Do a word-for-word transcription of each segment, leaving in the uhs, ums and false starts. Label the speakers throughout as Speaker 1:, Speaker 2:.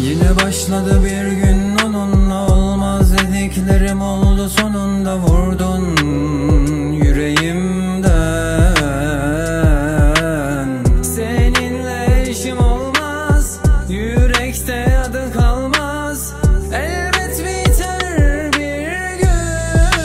Speaker 1: Yine başladı bir gün, onunla olmaz dediklerim oldu, sonunda vurdun yüreğimden. Seninle işim olmaz, yürekte adın kalmaz, elbet biter bir gün.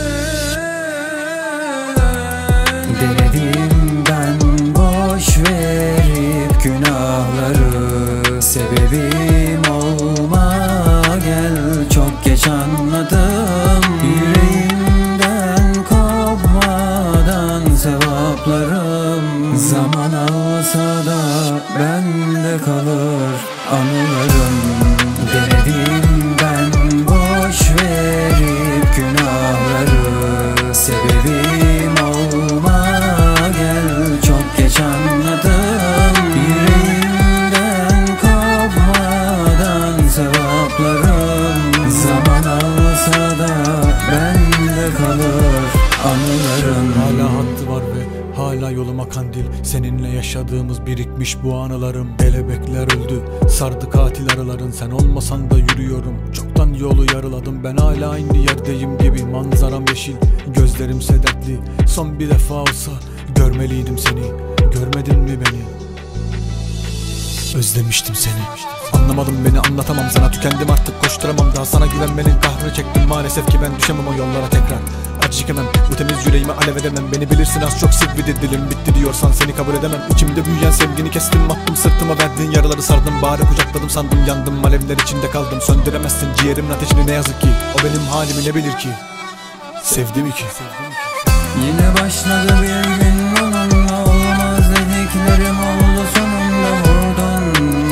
Speaker 1: Denedim ben boş verip günahları, sebebim olma gel, çok geç anladım. Yüreğimden kopmadan sevaplarım, zaman alsa da bende kalır anılarım. Denedim ben boş verip günahları, sebebim olma gel, çok geç anladım. Yüreğimden kopmadan sevaplarım, zaman alsa da bende kalır anılarım.
Speaker 2: Hala hattı var ve hala yoluma kandil. Seninle yaşadığımız birikmiş bu anılarım. Kelebekler öldü, sardı katil arıların. Sen olmasan da yürüyorum, çoktan yolu yarıladım. Ben hala aynı yerdeyim gibi, manzaram yeşil, gözlerimse dertli. Son bir defa olsa görmeliydim seni, görmedin mi beni? Özlemiştim seni. Anlamadım, beni anlatamam sana, tükendim artık, koşturamam daha. Sana güvenmenin kahrını çektim maalesef ki ben, düşemem o yollara tekrar. Acı çekemem, bu temiz yüreğime alev edemem. Beni bilirsin az çok sivri dilim bitti diyorsan seni kabul edemem. İçimde büyüyen sevgini kestim, attım sırtıma, verdiğin yaraları sardım. Bari kucakladım sandım, yandım, alevler içinde kaldım. Söndüremezsin ciğerimin ateşini ne yazık ki, o benim halimi ne bilir ki, sevdim ki.
Speaker 1: Yine başladı bir gün, onunla olmaz dediklerim oldu, sonunda vurdun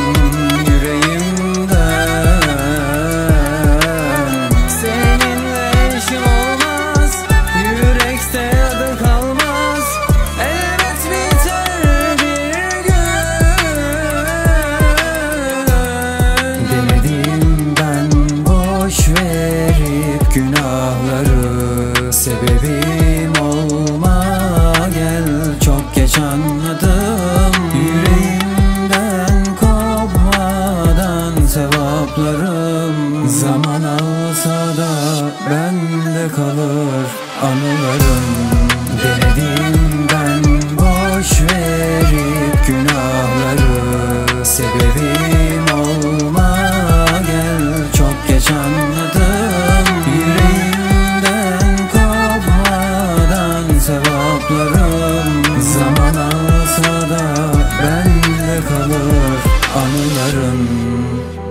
Speaker 1: yüreğimden. Seninle işim olmaz, yürekte adın kalmaz, elbet biter bir gün. Denedim ben boş verip günahları, sebebim olma gel, çok geç anladım. Yüreğimden kopmadan sevaplarım, zaman alsa da bende kalır anılarım. Denedim ben boş verip günahları, sebebim olma gel, çok geç anladım. Yüreğimden kopmadan sevaplarım, zaman alsa da bende kalır anılarım.